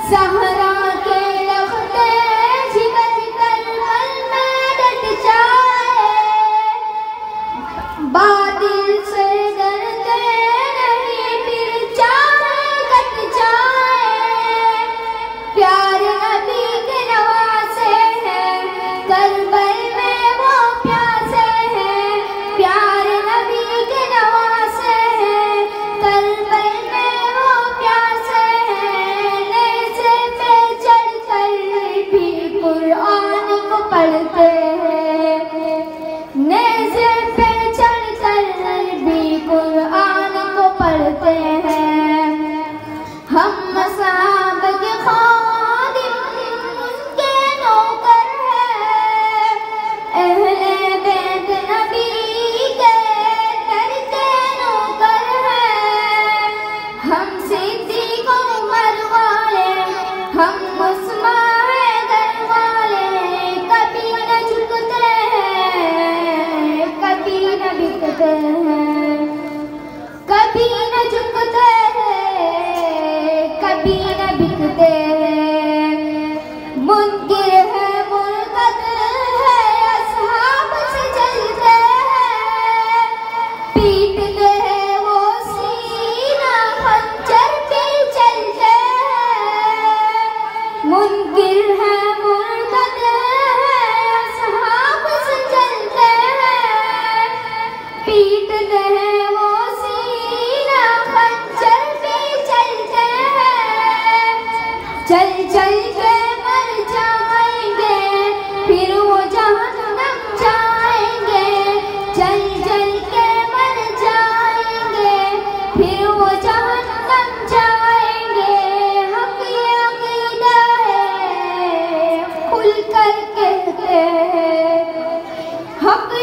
सहरा के रखते जिगर करबल में डट जाए, बातिल से डरते नहीं फिर चाहे कट जाए। प्यार नबी के नवासे हैं, करबल में वो प्यासे हैं। प्यार नबी के नवासे हैं, करबल में वो प्यासे हैं। नेज़े पे चढ़कर भी कुरान को पढ़ते हैं, नेज़े पे चढ़कर भी कुरान को पढ़ते हैं। हम साहब के खादिम उनके नौकर हैं, अहले बैत नबी के करके नौकर हैं। हम सिद्दीक़ उमर वाले, हम उस्मान हैदर वाले, कभी न झुकते हैं, कभी न बिकते हैं, कभी न झुकते हैं, कभी न बिकते हैं। मुनकिर है, मुरतद है, असहाब से जलते हैं। पीटते हैं वो सीना, खंजर पे चलते हैं। मुनकिर है, मुरतद है, असहाब से जलते हैं। पीटते हैं वो सीना, खंजर पे चलते हैं। चल चल के मर जाएंगे, फिर वो जहन्नम जाएंगे। चल चल के मर जाएंगे, फिर वो जहन्नम जाएंगे। हक ये अकीदा है, खुल कर कहते हैं, हक